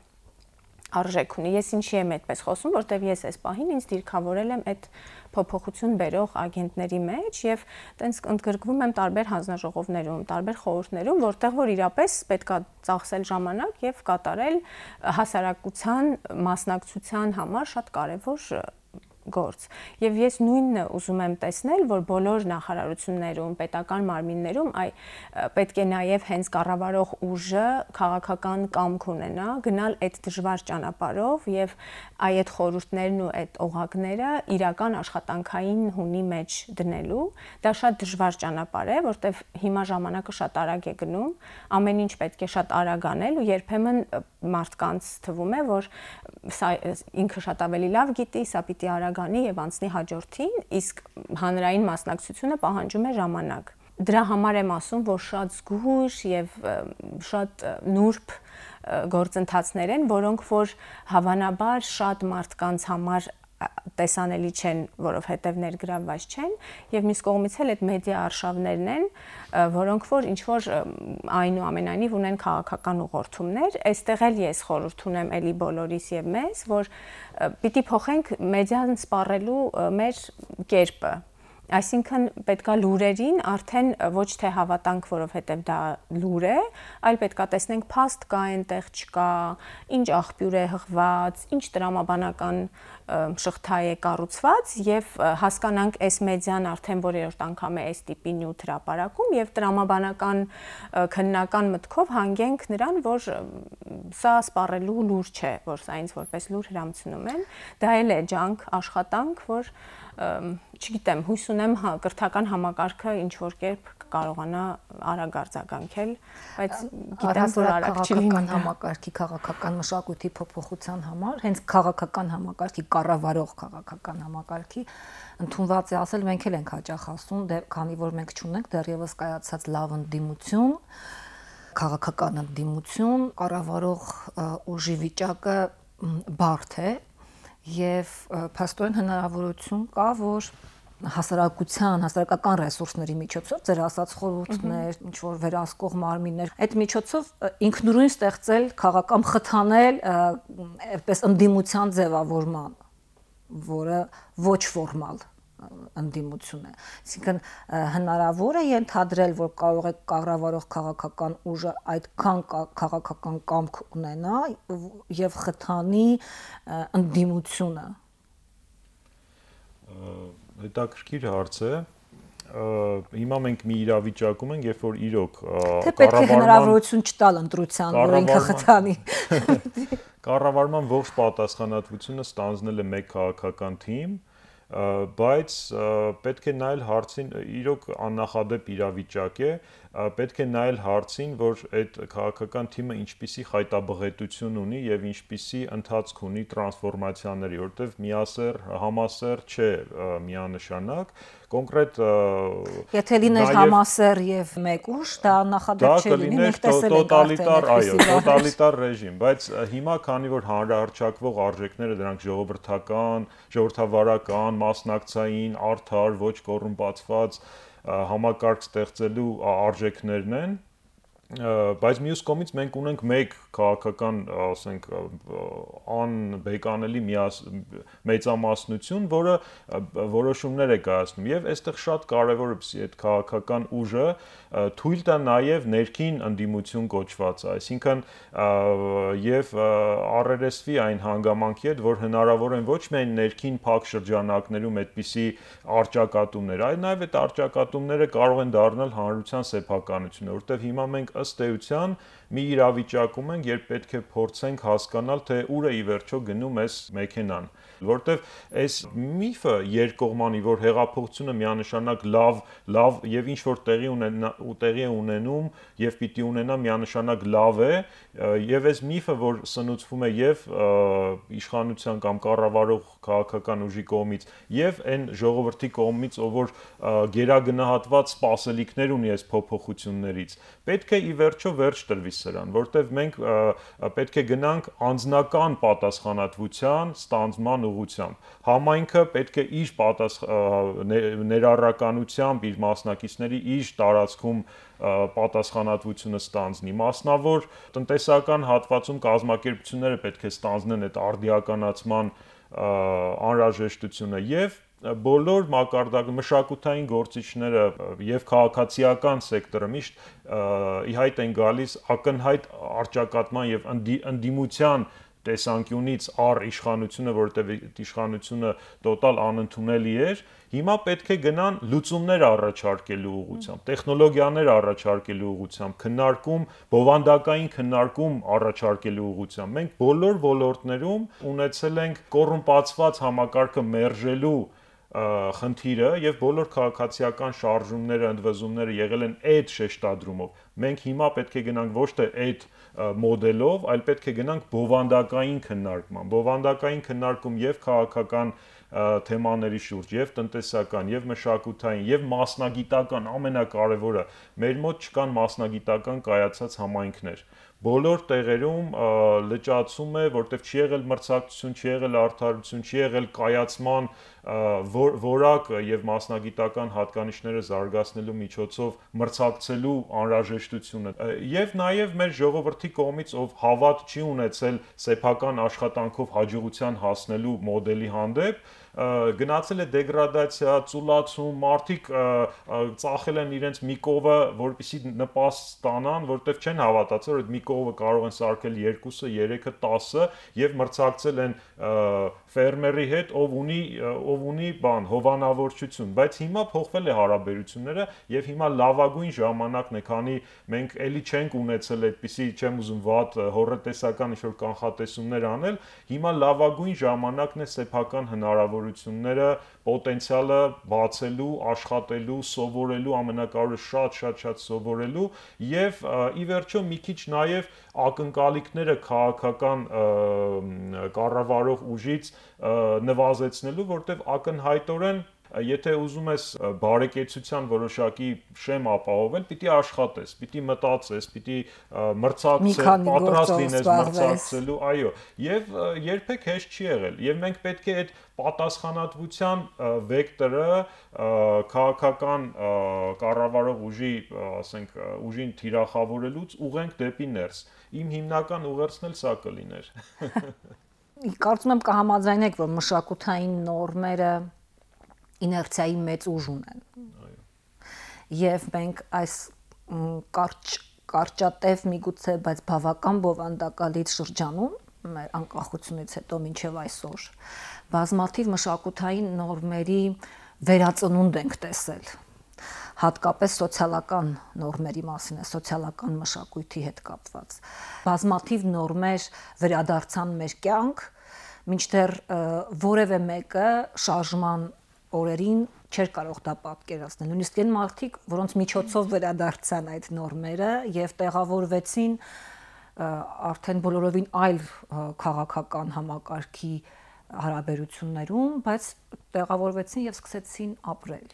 արժեք ունի։ Ես ինչի եմ այդպես խոսում, որտեվ ես այս պահին ինձ դիրքավորել եմ այդ փոփոխություն բերող ագենտների մեջ եւ տենց ընդգրկվում եմ տարբեր հանձնաժողովներում, տարբեր խորհուրդներում, որտեղ որ իրապես պետքա ծախսել ժամանակ եւ կատարել հասարակության մասնակցության համար շատ կարեւոր գործ։ Եվ ես նույնը ուզում եմ տեսնել, որ բոլոր նախարարություններում, պետական մարմիններում այ պետք է նաև հենց կառավարող ուժը քաղաքական կամք ունենա, գնալ այդ դժվար ճանապարհով եւ այ այդ խորհուրդներն ու այդ օղակները իրական աշխատանքային հունի մեջ դնելու։ Դա շատ դժվար ճանապարհ է, որտեվ հիմա ժամանակը շատ արագ է գնում, ամեն ինչ պետք է շատ արագ անել ու երբեմն մարդկանց թվում է, որ սա ինքը շատ ավելի լավ գիտի, սա պիտի արագ անի եւ անցնի հաջորդին, իսկ հանրային մասնակցությունը պահանջում է ժամանակ։ Դրա համար եմ ասում, որ շատ զգույշ եւ շատ նուրբ գործընթացներ են, որոնք որ հավանաբար շատ մարդկանց համար տեսանելի չեն, որովհետև ներգրավված չեն եւ մյուս կողմից էլ այդ մեդիա արշավներն են, որոնք որ ինչ որ այնուամենայնիվ ունեն քաղաքական ուղղորդումներ, այստեղ էլ ես խորհուրդ ունեմ էլի բոլորիս եւ մեզ, որ պիտի փոխենք մեդիան սպառելու մեր կերպը։ Այսինքն պետքա լուրերին արդեն ոչ թե հավատանք, որովհետև դա լուր է, այլ պետքա տեսնենք փաստ կա, այնտեղ չկա, ինչ աղբյուր է հղված, ինչ տրամաբանական շղթա է կառուցված եւ հասկանանք այս մեդիան արդեն որերորդ անգամ է այս տիպի նյութ հրապարակում եւ տրամաբանական քննական մտքով հանգենք նրան, որ սա սպառելու լուր չէ, որ սա ինձ որպես լուր հրամցնում են, դա էլ է ջանք, աշխատանք, որ չգիտեմ, հույս ունեմ կրթական համակարգը ինչ որ կերպ կարողանա արագ արձագանքել, բայց գիտեմ, որ արագ չի լինի համակարգի քաղաքական մշակույթի փոփոխության համար, հենց քաղաքական համակարգի կառավարող քաղաքական համակարգի ընդունված է ասել, մենք էլ ենք հաճախ ասում, դե քանի որ մենք չունենք դեռևս կայացած լավ ընդդիմություն, քաղաքական ընդդիմություն, կառավարող ուժի վիճակը բարդ է եւ փաստորեն հնարավորություն կա, որ հասարակության, հասարակական ռեսուրսների միջոցով ձեր ասած խորհուրդներ, ինչ որ վերահսկող մարմիններ, այդ միջոցով ինքնուրույն ստեղծել, քաղաքական խթանել այդպես ընդդիմության ձևավորման, որը ոչ ֆորմալ ընդդիմություն է։ Այսինքն հնարավոր է ենթադրել, որ կարող է կառավարող քաղաքական ուժը այդքան քաղաքական կամք ունենա եւ խթանի ընդդիմությունը։ Հետաքրքիր հարց է։ Հիմա մենք մի իրավիճակում ենք, երբ որ իրոք Թե պետք է հնարավորություն չտալ ընտրության, որ ինքը խթանի։ Կառավարման ողջ պատասխանատվությունը ստանձնել է մեկ քաղաքական թիմ, բայց պետք է նայել հարցին, իրոք աննախադեպ իրավիճակ է, պետք է նայել հարցին, որ այդ քաղաքական թիմը ինչպիսի խայտաբղետություն ունի եւ ինչպիսի ընթացք ունի տրանսֆորմացիաների, որտեվ միասեռ, համասեռ չէ միանշանակ, կոնկրետ Եթե լիներ համասեռ եւ մեկուշ, դա նախադեպ չի լինի, մենք տեսել ենք տոտալիտար, այո, տոտալիտար ռեժիմ, բայց հիմա քանի որ հանրահռչակվող արժեքները դրանք ժողովրդական, ժողովրդավարական, մասնակցային, արդար, ոչ կոռումպացված համակարգ ստեղծելու արժեքներն են, բայց մյուս կողմից մենք ունենք մեկ քաղաքական, ասենք, անբեկանելի մեծամասնություն, որը որոշումներ է կայացնում եւ այստեղ շատ կարեւոր է այդ քաղաքական ուժը թույլ տա նաեւ ներքին ընդդիմություն կոչված, այսինքն եւ առերեսվի այն հանգամանքի հետ, որ հնարավոր են ոչ միայն ներքին փակ շրջանակներում այդպիսի արճակատումներ, այլ նաեւ այդ արճակատումները կարող են դառնալ հանրության սեփականություն, որտեղ հիմա մենք ըստ էության մի իրավիճակում ենք, երբ պետք է փորձենք հասկանալ, թե ուր է ի վերջո գնում այս մեքենան, որտեվ այս միֆը երկկողմանի, որ հեղափոխությունը միանշանակ լավ, լավ եւ ինչ որ տեղի ունենա ու տեղի է ունենում եւ պիտի ունենա միանշանակ լավ է, եւ այս միֆը, որ սնուցվում է եւ իշխանության կամ կառավարող քաղաքական ուժի կողմից եւ այն ժողովրդի կողմից, ով որ գերագնահատված սպասելիքներ ունի այս փոփոխություններից, պետք է ի վերջո վերջ տրվի սրան, որտեվ մենք պետք է գնանք անձնական պատասխանատվության ստանձնման ուղղությամբ։ Համայնքը պետք է իր ներառականությամբ, իր մասնակիցների իր տարածքում պատասխանատվությունը ստանձնի։ Մասնավոր տնտեսական հատվածում կազմակերպությունները պետք է ստանձնեն այդ արդիականացման անհրաժեշտությունը եւ բոլոր մակարդակը մշակութային գործիչները եւ քաղաքացիական սեկտորը միշտ ի հայտ են գալիս ակնհայտ արճակատման եւ ընդդիմության տեսանկյունից առ իշխանությունը, որտեղ իշխանությունը տոտալ անընդունելի էր, հիմա պետք է գնան լուծումներ առաջարկելու ուղղությամբ, տեխնոլոգիաներ առաջարկելու ուղղությամբ, քննարկում, բովանդակային քննարկում առաջարկելու ուղղությամբ։ Մենք բոլոր ոլորտներում ունեցել ենք կոռումպացված համակարգը մերժելու խնդիրը եւ բոլոր քաղաքացիական շարժումները, ընդվզումները եղել են այդ շեշտադրումով։ Մենք հիմա պետք է գնանք ոչ թե այդ մոդելով, այլ պետք է գնանք բովանդակային քննարկման։ Բովանդակային քննարկում եւ քաղաքական թեմաների շուրջ, եւ տնտեսական, եւ մշակութային, եւ մասնագիտական, ամենակարևորը, մեր մոտ չկան մասնագիտական կայացած համայնքներ։ Բոլոր տեղերում լճացում է, որտեղ չի եղել մրցակցություն, չի եղել արդարություն, չի եղել կայացման որակ եւ մասնագիտական հատկանիշները զարգացնելու միջոցով մրցակցելու անհրաժեշտությունը եւ նաեւ մեր ժողովրդի կողմից, ով հավատ չի ունեցել սեփական աշխատանքով հաջողության հասնելու մոդելի հանդեպ, գնացել է դեգրադացիա, ծուլացում, մարդիկ ծախել են իրենց մի կովը, որպեսզի նպաստ ստանան, որտեղ չեն հավատացել, որ այդ մի կովը կարող են սարքել երկուսը, երեքը, տասը եւ մրցակցել են ֆերմերի հետ, ով ունի ով ունի բան, հովանավորչություն, բայց հիմա փոխվել է հարաբերությունները եւ հիմա լավագույն ժամանակն է, քանի մենք էլի չենք ունեցել այդպիսի, չեմ ուզում վատ հոռետեսական ինչ-որ կանխատեսումներ անել, հիմա լավագույն ժամանակն է սեփական հնարավորությունները, պոտենցիալը բացելու, աշխատելու, սովորելու, ամենակարևորը շատ-շատ-շատ սովորելու եւ ի վերջո մի քիչ նաեւ ակնկալիքները քաղաքական կառավարող ուժից նվազեցնելու, որտեղ ակնհայտորեն եթե ուզում ես բարեկեցության որոշակի շեմ ապահովել, պիտի աշխատես, պիտի մտածես, պիտի մրցակցես, պատրաստ լինես մրցակցելու, այո, եւ երբեք հեշտ չի եղել։ Եվ մենք պետք է այդ պատասխանատվության վեկտորը քաղաքական կառավարող ուժի, ասենք, ուժին թիրախավորելուց ուղենք դեպի ներս։ Իմ հիմնական ուղերձն էլ սա կլիներ։ Կարծում եմ կհամաձայնեք, որ մշակութային նորմերը իներցիայի մեծ ուժ ունեն։ Եվ մենք այս կարճ կարճատև միգուցե, բայց բավական բովանդակալից շրջանում մեր անկախությունից հետո մինչև այսօր բազմաթիվ մշակութային նորմերի վերածնունդ ենք տեսել, հատկապես սոցիալական նորմերի մասին է, սոցիալական մշակույթի հետ կապված։ Բազմաթիվ նորմեր վերադարձան մեր կյանք, մինչդեռ որևէ մեկը շարժման օրերին չէր կարող դա պատկերացնել։ Նույնիսկ այն մարդիկ, որոնց միջոցով վերադարձան այդ նորմերը եւ տեղավորվեցին արդեն բոլորովին այլ քաղաքական համակարգի հարաբերություններում, բայց տեղավորվեցին եւ սկսեցին ապրել։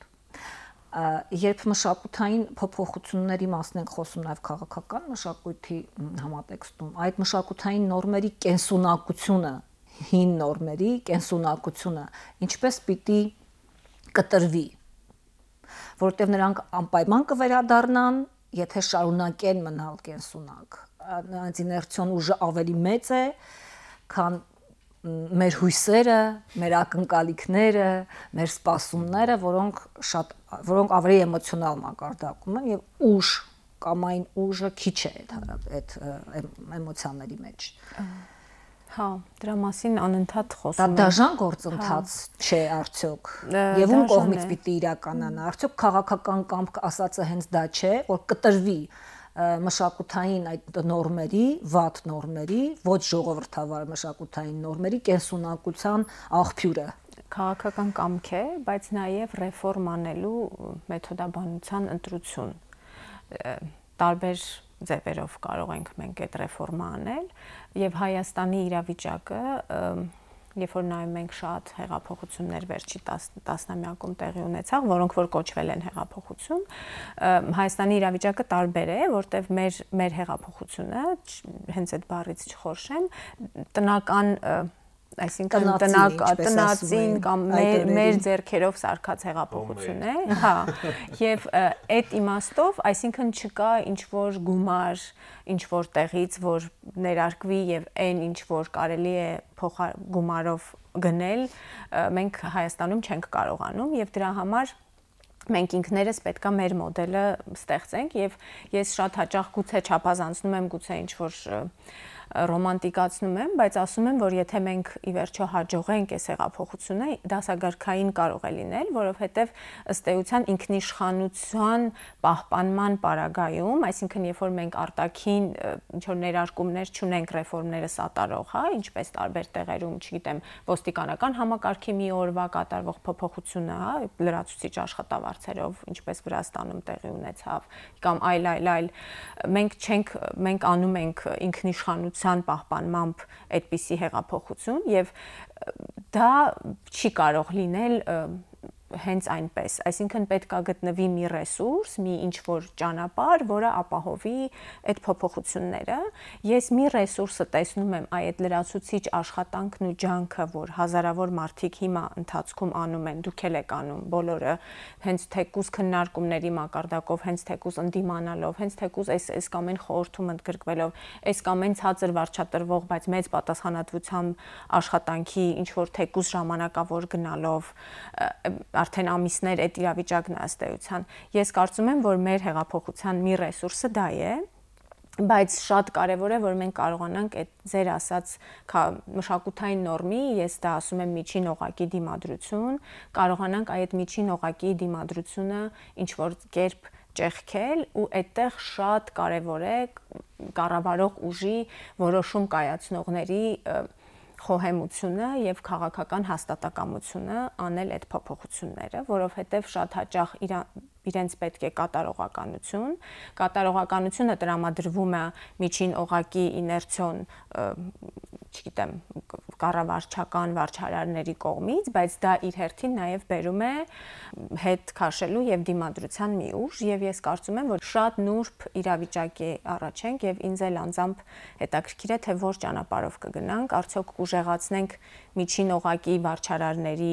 Երբ մշակութային փոփոխությունների մասին ենք խոսում նաև քաղաքական մշակույթի համատեքստում, այդ մշակութային նորմերի կենսունակությունը, հին նորմերի կենսունակությունը ինչպես պիտի կտրվի, որովհետև նրանք անպայման կվերադառնան, եթե շարունակեն մնալ կենսունակ։ Նրանց իներցիոն ուժը ավելի մեծ է, քան մեր հույսերը, մեր ակնկալիքները, մեր սպասումները, որոնք շատ որոնք ավելի էմոցիոնալ մակարդակում են եւ ուժ կամ այն ուժը քիչ է այդ էմոցիաների մեջ։ Հա, դրա մասին անընդհատ խոսում ենք։ Դա դաժան գործընթաց չէ արդյոք։ Եվ ում կողմից պիտի իրականանա։ Արդյոք քաղաքական կամք ասածը հենց դա չէ, որ կտրվի մշակութային այդ նորմերի, վատ նորմերի, ոչ ժողովրդավար մշակութային նորմերի կենսունակության աղբյուրը։ Քաղաքական կամք է, բայց նաև ռեֆորմ անելու մեթոդաբանության ընտրություն։ Տարբեր ձևերով կարող ենք մենք այդ ռեֆորմը անել եւ Հայաստանի իրավիճակը, երբ որ նայում ենք շատ հեղափոխություններ վերջի տասնամյակում տեղի ունեցավ, որոնք որ կոչվել են հեղափոխություն, Հայաստանի իրավիճակը տարբեր է, որտեղ մեր մեր հեղափոխությունը, հենց այդ բառից չխորշեմ, տնական այսինքն տնածին կամ մեր ձեռքերով սարքած հեղափոխություն է, հա, եւ այդ իմաստով, այսինքն չկա ինչ որ գումար, ինչ որ տեղից, որ ներարկվի եւ այն ինչ որ կարելի է գումարով գնել, մենք Հայաստանում չենք կարողանում եւ դրա համար մենք ինքներս պետքա մեր մոդելը ստեղծենք եւ ես շատ հաճախ գուցե չափազանցնում եմ, գուցե ինչ որ ռոմանտիկացնում եմ, բայց ասում եմ, որ եթե մենք ի վերջո հաջողենք այս հեղափոխությունը, դասագարքային կարող է լինել, որովհետև ըստ էության ինքնիշխանության պահպանման պարագայում, այսինքն երբ որ մենք արտաքին ինչ որ ներարկումներ չունենք ռեֆորմները սատարող, հա, ինչպես տարբեր տեղերում, չգիտեմ, ոստիկանական համակարգի մի օրվա կատարվող փոփոխությունը, հա, լրացուցիչ աշխատավարձերով, ինչպես Վրաստանում տեղի ունեցավ, կամ այլ այլ այլ, մենք չենք, մենք անում ենք ինքնիշխանության պահպանմամբ այդպիսի հեղափոխություն եւ դա չի կարող լինել հենց այնպես, այսինքն պետքա գտնվի մի ռեսուրս, մի ինչ-որ ճանապարհ, որը ապահովի այդ փոփոխությունները։ Ես մի ռեսուրսը տեսնում եմ այդ լրացուցիչ աշխատանքն ու ջանքը, որ հազարավոր մարդիկ հիմա ընթացքում անում են, դուք էլ եք անում, բոլորը, հենց թեկուզ քննարկումների մակարդակով, հենց թեկուզ ընդդիմանալով, հենց թեկուզ այս այս կամ այն խորհրդում ընդգրկվելով, այս կամ այն ցածր վարչատրվող, բայց մեծ պատասխանատվությամբ աշխատանքի ինչ-որ թեկուզ ժամանակավոր գնալով, արդեն ամիսներ այդ իրավիճակն է ըստ էության։ Ես կարծում եմ, որ մեր հեղափոխության մի ռեսուրսը դա է, բայց շատ կարևոր է, որ մենք կարողանանք այդ ձեր ասած մշակութային նորմի, ես դա ասում եմ միջին օղակի դիմադրություն, կարողանանք այդ միջին օղակի դիմադրությունը ինչ որ կերպ ճեղքել ու այդտեղ շատ կարևոր է կառավարող ուժի որոշում կայացնողների խոհեմությունը եւ քաղաքական հաստատակամությունը անել այդ փոփոխությունները, որովհետեւ շատ հաճախ իրենց պետք է կատարողականություն, կատարողականությունը տրամադրվում է միջին օղակի իներցիոն, չգիտեմ, կառավարչական վարչարարների կողմից, բայց դա իր հերթին նաև բերում է հետ քաշելու եւ դիմադրության մի ուժ եւ ես կարծում եմ, որ շատ նուրբ իրավիճակի առաջ ենք եւ ինձ էլ անձամբ հետաքրքիր է թե որ ճանապարհով կգնանք, արդյոք կուժեղացնենք միջին օղակի վարչարարների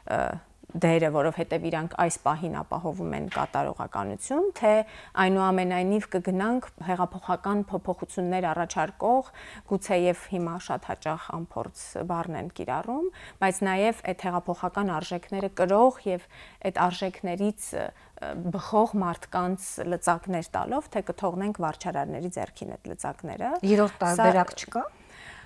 դերը, որովհետև իրանք այս պահին ապահովում են կատարողականություն, թե այնուամենայնիվ կգնանք հեղափոխական փոփոխություններ առաջարկող, գուցեև հիմա շատ հաճախ անփորձ բառն են կիրառում, բայց նաև այդ հեղափոխական արժեքները կրող եւ այդ արժեքներից բխող մարդկանց լծակներ տալով, թե կթողնենք վարչարարների ձեռքին այդ լծակները։ Երրորդ տարբերակ չկա։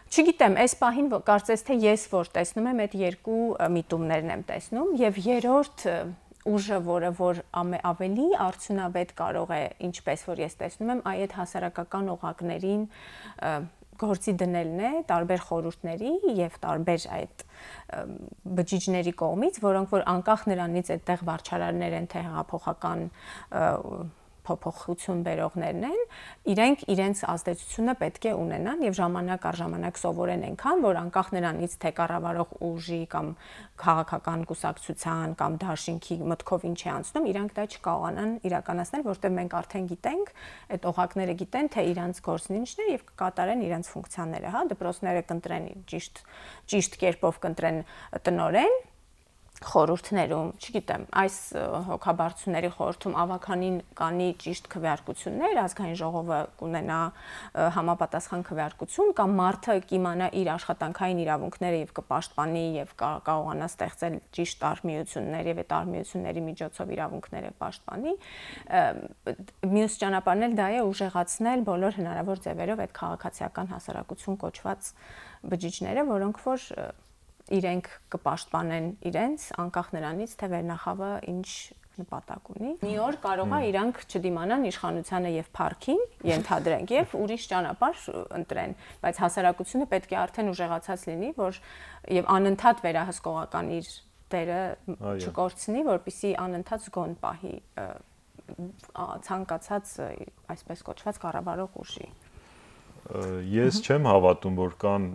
Չգիտեմ, այս պահին կարծես թե ես որ տեսնում եմ, այդ երկու միտումներն եմ տեսնում եւ երրորդ ուժը, որը որ ավելի արդյունավետ կարող է, ինչպես որ ես տեսնում եմ, այ այդ հասարակական օղակներին գործի դնելն է տարբեր խորհուրդների եւ տարբեր այդ բջիջների կողմից, որոնք որ անկախ նրանից այդտեղ վարչարարներ են, թե հեղափոխական փոփոխություն բերողներն են, իրենք իրենց ազդեցությունը պետք է ունենան եւ ժամանակ առ ժամանակ սովորեն այնքան, որ անկախ նրանից թե կառավարող ուժի կամ քաղաքական կուսակցության կամ դաշինքի մտքով ինչ է անցնում, իրանք դա չկարողանան իրականացնել, որտեղ մենք արդեն գիտենք, այդ օղակները գիտեն, թե իրանց գործն ինչն է եւ կկատարեն իրանց ֆունկցիաները, հա, դպրոցները կընտրեն ճիշտ ճիշտ կերպով կընտրեն տնօրեն խորհուրդներում, չգիտեմ, այս հոգաբարձությունների խորհրդում ավականին կանի ճիշտ քվեարկություններ, ազգային ժողովը կունենա համապատասխան քվեարկություն կամ մարդը կիմանա իր աշխատանքային իրավունքները եւ կպաշտպանի եւ կարողանա ստեղծել ճիշտ արմիություններ եւ այդ արմիությունների միջոցով իրավունքները պաշտպանի, մյուս ճանապարհն էլ դա է ուժեղացնել բոլոր հնարավոր ձևերով այդ քաղաքացիական հասարակություն կոչված բջիջները, որոնք որ իրենք կպաշտպանեն իրենց անկախ նրանից թե վերնախավը ինչ նպատակ ունի։ Մի օր կարող է իրանք չդիմանան իշխանությանը եւ փառքին, ենթադրենք, եւ ուրիշ ճանապարհ ընտրեն, բայց հասարակությունը պետք է արդեն ուժեղացած լինի, որ եւ անընդհատ վերահսկողական իր դերը չկորցնի, որպեսզի անընդհատ զգոն պահի ցանկացած այսպես կոչված կառավարող ուժի։ Ես չեմ հավատում, որ կան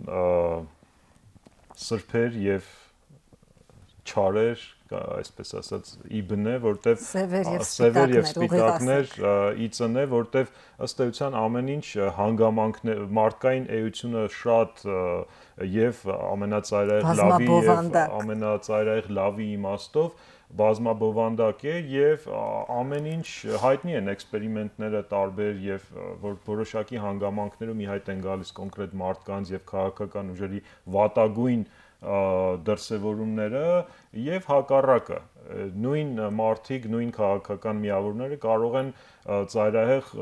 սրբեր եւ չարեր, այսպես ասած, իբնե, որտեվ սևեր եւ սպիտակներ իծնե, որտեվ ըստ էության ամեն ինչ հանգամանքներ, մարդկային էությունը շատ եւ ամենածայրահեղ լավի եւ ամենածայրահեղ լավի իմաստով բազմաբովանդակ է եւ ամեն ինչ հայտնի են էքսպերիմենտները տարբեր եւ որ որոշակի հանգամանքներում ի հայտ են գալիս կոնկրետ մարդկանց եւ քաղաքական ուժերի վատագույն դրսևորումները եւ հակառակը նույն մարդիկ, նույն քաղաքական միավորները կարող են ծայրահեղ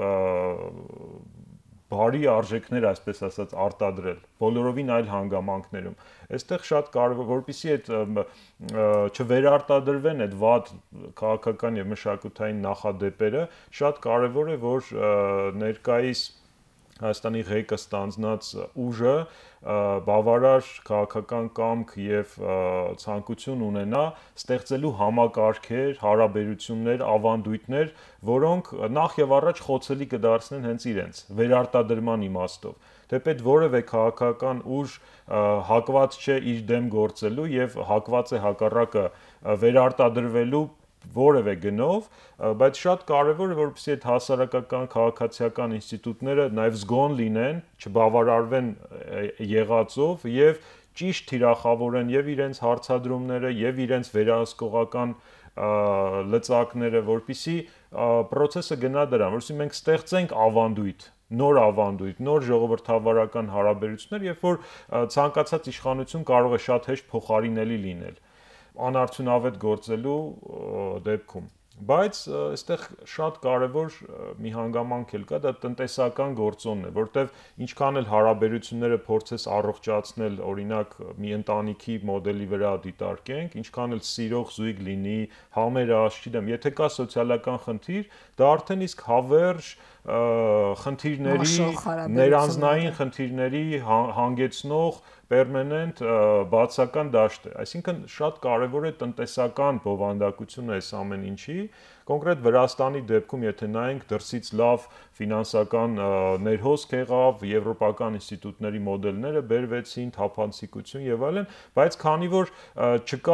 բարի արժեքներ, այսպես ասած, արտադրել բոլորովին այլ հանգամանքներում։ Այստեղ շատ կարևոր, որպեսզի այդ չվերարտադրվեն այդ վատ քաղաքական եւ մշակութային նախադեպերը, շատ կարևոր է, որ ներկայիս Հայաստանի ղեկը ստանձնած ուժը բավարար քաղաքական կամք եւ ցանկություն ունենա ստեղծելու համակարգեր, հարաբերություններ, ավանդույթներ, որոնք նախ եւ առաջ խոցելի կդարձնեն հենց իրենց վերարտադրման իմաստով։ Թեպետ որևէ քաղաքական ուժ հակված չէ իր դեմ գործելու եւ հակված է հակառակը վերարտադրվելու որևէ գնով, բայց շատ կարևոր է, որպեսզի այդ հասարակական քաղաքացիական ինստիտուտները նաև զգոն լինեն, չբավարարվեն եղածով եւ ճիշտ թիրախավորեն եւ իրենց հարցադրումները եւ իրենց վերահսկողական լծակները, որպեսզի process-ը գնա դրան, որպեսզի մենք ստեղծենք ավանդույթ, նոր ավանդույթ, նոր ժողովրդավարական հարաբերություններ, երբ որ ցանկացած իշխանություն կարող է շատ հեշտ փոխարինելի լինել անարդյունավետ գործելու դեպքում, բայց այստեղ շատ կարևոր մի հանգամանք էլ կա, դա տնտեսական գործոնն է, որտեվ ինչքան էլ հարաբերությունները փորձես առողջացնել, օրինակ մի ընտանիքի մոդելի վրա դիտարկենք, ինչքան էլ սիրող զույգ լինի, համերաշխ, չգիտեմ, եթե կա սոցիալական խնդիր, դա արդեն իսկ հավերժ խնդիրների, ներանձնային խնդիրների հանգեցնող պերմանենտ բացական դաշտ է, այսինքն շատ կարևոր է տնտեսական բովանդակությունը այս ամեն ինչի, կոնկրետ Վրաստանի դեպքում, եթե նայենք, դրսից լավ ֆինանսական ներհոսք եղավ, եվրոպական ինստիտուտների մոդելները բերվեցին, թափանցիկություն եւ այլն, բայց քանի որ չկա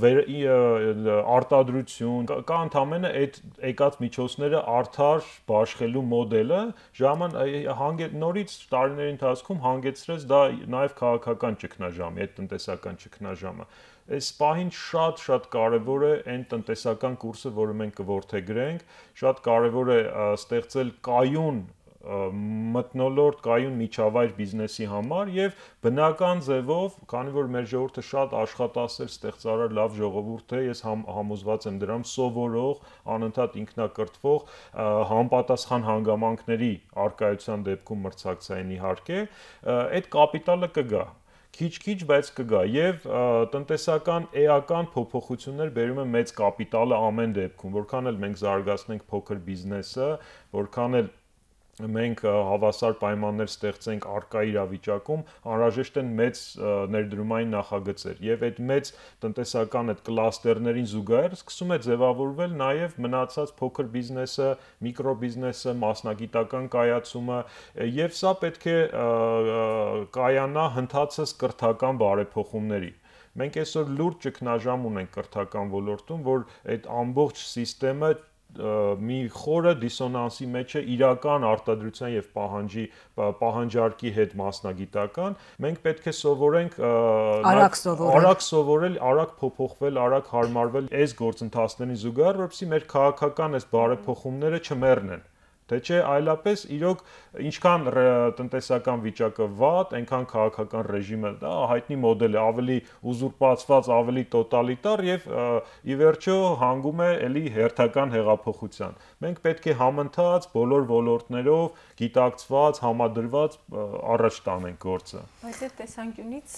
արտադրություն, կա ընդամենը այդ եկած միջոցները արդար բաշխելու մոդելը, ժամանակ նորից տարիների ընթացքում հանգեցրեց դա նաեւ քաղաքական ճգնաժամի, այդ տնտեսական ճգնաժամը։ Այս պահին շատ-շատ կարևոր է այն տնտեսական կուրսը, որը մենք կորդեգրենք, շատ կարևոր է ստեղծել կայուն մթնոլորտ կայուն միջավայր բիզնեսի համար եւ բնական ձևով, քանի որ մեր ժողովուրդը շատ աշխատասեր, ստեղծարար լավ ժողովուրդ է, ես համ, համոզված եմ դրամ, սովորող, անընդհատ ինքնակրթվող, համապատասխան հանգամանքների արկայության դեպքում մրցակցային իհարկե, այդ կապիտալը կգա քիչ-քիչ, բայց կգա եւ տնտեսական էական փոփոխություններ բերում է մեծ կապիտալը ամեն դեպքում, որքան էլ մենք զարգացնենք փոքր բիզնեսը, որքան էլ մենք հավասար պայմաններ ստեղծենք արկա իրավիճակում, անհրաժեշտ են մեծ ներդրումային նախագծեր եւ այդ մեծ տնտեսական այդ կլաստերներին զուգահեռ սկսում է ձևավորվել նաեւ մնացած փոքր բիզնեսը, միկրոբիզնեսը, մասնագիտական կայացումը եւ սա պետք է կայանա հնդածս կրթական բարեփոխումների։ Մենք այսօր լուրջ ճգնաժամ ունենք կրթական ոլորտում, որ այդ ամբողջ համակարգը մի խորը դիսոնանսի մեջ է իրական արտադրության եւ պահանջի պահանջարկի հետ մասնագիտական մենք պետք է սովորենք արագ սովորել արագ սովորել արագ փոփոխվել արագ հարմարվել այս գործընթացներին զուգահեռ որովհետեւ մեր քաղաքական այս բարեփոխումները չմեռնեն թե չէ այլապես իրոք ինչքան տնտեսական վիճակը վատ, այնքան քաղաքական ռեժիմը դա հայտնի մոդել է, ավելի ուզուրպացված, ավելի տոտալիտար եւ ի վերջո հանգում է էլի հերթական հեղափոխության։ Մենք պետք է համընթաց բոլոր ոլորտներով գիտակցված, համադրված առաջ տանենք գործը։ Բայց այդ տեսանկյունից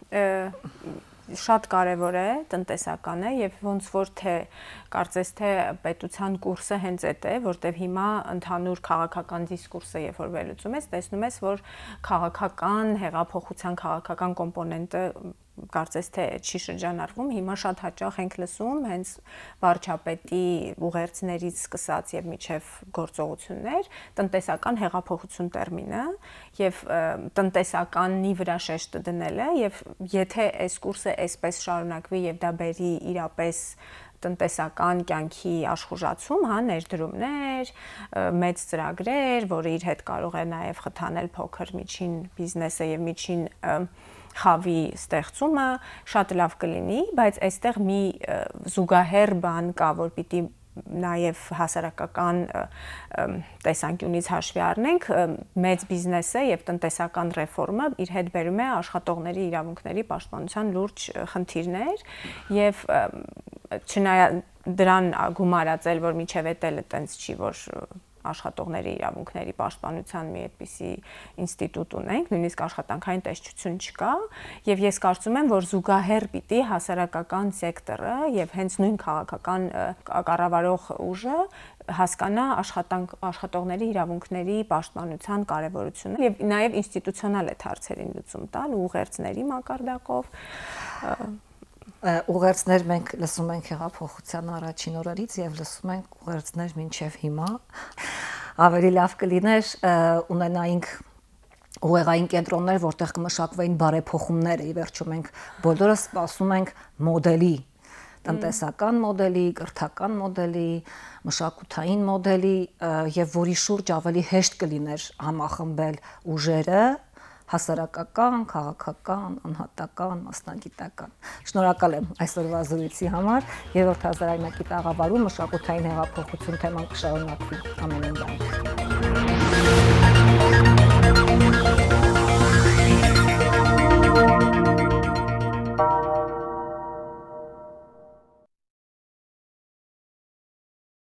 շատ կարևոր է տնտեսական է եւ ոնց որ թե կարծես թե պետության կուրսը հենց այդ է, որտեվ հիմա ընդհանուր քաղաքական դիսկուրսը երբ որ վերլուծում ես, տեսնում ես, որ քաղաքական հեղափոխության քաղաքական կոմպոնենտը կարծես թե չի շրջանառվում, հիմա շատ հաճախ ենք լսում հենց վարչապետի ուղերձներից սկսած եւ միջև գործողություններ, տնտեսական հեղափոխություն տերմինը եւ տնտեսականի վրա շեշտը դնելը եւ եթե այս կուրսը այսպես շարունակվի եւ դա բերի իրապես տնտեսական կյանքի աշխուժացում, հա, ներդրումներ, մեծ ծրագրեր, որը իր հետ կարող է նաեւ խթանել փոքր միջին բիզնեսը եւ միջին խավի ստեղծումը շատ լավ կլինի, բայց այստեղ մի զուգահեռ բան կա, որ պիտի նաև հասարակական տեսանկյունից հաշվի առնենք, մեծ բիզնեսը եւ տնտեսական ռեֆորմը իր հետ բերում է աշխատողների իրավունքների պաշտպանության լուրջ խնդիրներ եւ չնայած դրան գումարածել, որ միջև էտելը տենց չի, որ աշխատողների իրավունքների պաշտպանության մի այդպիսի ինստիտուտ ունենք, նույնիսկ աշխատանքային տեսչություն չկա, եւ ես կարծում եմ, որ զուգահեռ պիտի հասարակական սեկտորը եւ հենց նույն քաղաքական կառավարող ուժը հասկանա աշխատանք աշխատողների իրավունքների պաշտպանության կարեւորությունը եւ նաեւ ինստիտուցիոնալ այդ հարցերին լուծում տալ ուղերձների մակարդակով ուղերձներ մենք լսում ենք հեղափոխության առաջին օրերից եւ լսում ենք ուղերձներ մինչեւ հիմա ավելի լավ կլիներ ունենայինք ուղեղային կենտրոններ, որտեղ կմշակվեին բարեփոխումները, ի վերջո մենք բոլորս սպասում ենք մոդելի, տնտեսական մոդելի, կրթական մոդելի, մշակութային մոդելի եւ որի շուրջ ավելի հեշտ կլիներ համախմբել ուժերը հասարակական, քաղաքական, անհատական, մասնագիտական։ Շնորհակալ եմ այսօրվա զրույցի համար։ Երրորդ հազարամյակի տաղավարում մշակութային հեղափոխություն թեման կշարունակվի ամենայն բանը։